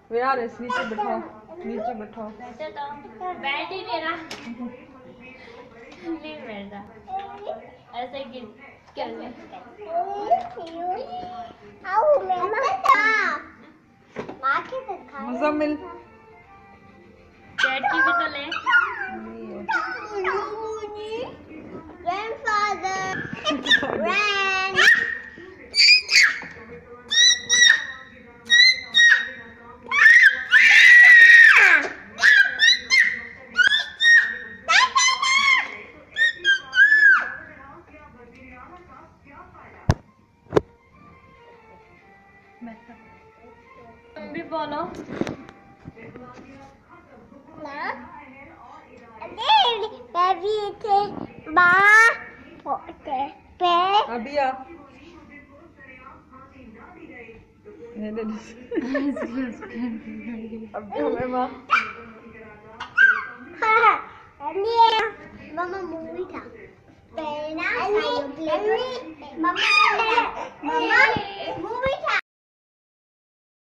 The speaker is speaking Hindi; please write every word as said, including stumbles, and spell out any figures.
वे यार इस नीचे बैठो, नीचे बैठो। बैठे तो बैठ ही नहीं रहा। नहीं बैठ रहा, ऐसे गिर कर ले। मुज़म्मिल चैट की भी तो ले। Grandfather, grand. तुम भी बोलो। अबिया Mama movie था। Mama